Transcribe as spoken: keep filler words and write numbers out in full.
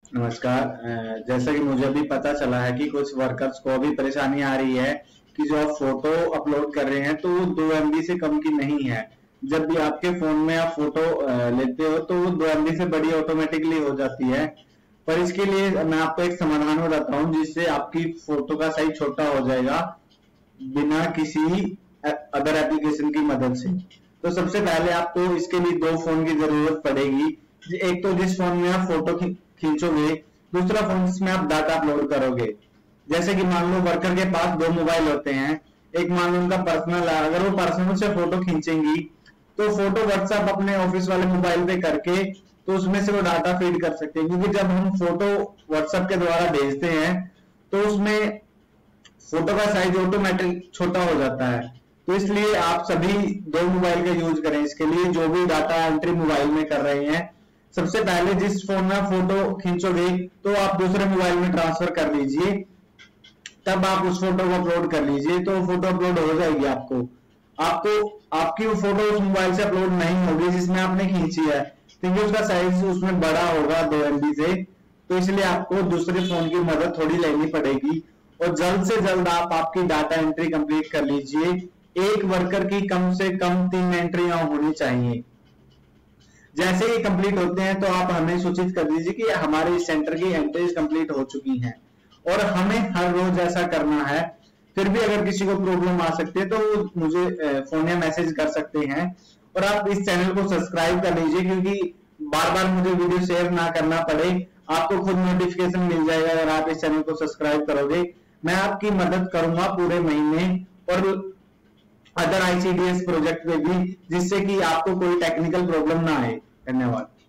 नमस्कार। अ, जैसा कि मुझे अभी पता चला है कि कुछ वर्कर्स को अभी परेशानी आ रही है कि जो आप फोटो अपलोड कर रहे हैं तो वो दो एमबी से कम की नहीं है। जब भी आपके फोन में आप फोटो लेते हो तो वो दो एमबी से बड़ी ऑटोमेटिकली हो जाती है। पर इसके लिए मैं आपको एक समाधान बताता हूँ जिससे आपकी फोटो का साइज छोटा हो जाएगा बिना किसी अदर एप्लीकेशन की मदद से। तो सबसे पहले आपको इसके लिए दो फोन की जरूरत पड़ेगी। एक तो जिस फोन में आप फोटो खींचोगे, दूसरा फोन जिसमें आप डाटा अपलोड करोगे। जैसे कि मान लो वर्कर के पास दो मोबाइल होते हैं, एक मान लो उनका पर्सनल है, अगर वो पर्सनल से फोटो खींचेंगी तो फोटो व्हाट्सएप अपने ऑफिस वाले मोबाइल पे करके तो उसमें से वो डाटा फीड कर सकते हैं। क्योंकि जब हम फोटो व्हाट्सएप के द्वारा भेजते हैं तो उसमें फोटो का साइज ऑटोमेटिक छोटा हो जाता है। तो इसलिए आप सभी दो मोबाइल का यूज करें इसके लिए, जो भी डाटा एंट्री मोबाइल में कर रहे हैं। सबसे पहले जिस फोन में फोटो खींचोगे तो आप दूसरे मोबाइल में ट्रांसफर कर लीजिए, तब आप उस फोटो को अपलोड कर लीजिए तो फोटो अपलोड हो जाएगी। आपको आपको आपकी वो फोटो उस मोबाइल से अपलोड नहीं होगी जिसमें आपने खींची है, क्योंकि उसका साइज उसमें बड़ा होगा दो एमबी से। तो इसलिए आपको दूसरे फोन की मदद थोड़ी लेनी पड़ेगी और जल्द से जल्द आप आपकी डाटा एंट्री कंप्लीट कर लीजिए। एक वर्कर की कम से कम तीन एंट्रियां होनी चाहिए। जैसे ही कंप्लीट होते हैं तो आप हमें सूचित कर दीजिए कि हमारे इस सेंटर की एंट्रीज कंप्लीट हो चुकी हैं, और हमें हर रोज ऐसा करना है। फिर भी अगर किसी को प्रॉब्लम आ सकती है तो वो मुझे फोन या मैसेज कर सकते हैं। और आप इस चैनल को सब्सक्राइब कर लीजिए, क्योंकि बार बार मुझे वीडियो शेयर ना करना पड़े, आपको खुद नोटिफिकेशन मिल जाएगा अगर आप इस चैनल को सब्सक्राइब करोगे। मैं आपकी मदद करूंगा पूरे महीने और अदर आईसीडीएस प्रोजेक्ट में भी, जिससे कि आपको कोई टेक्निकल प्रॉब्लम ना आए। धन्यवाद।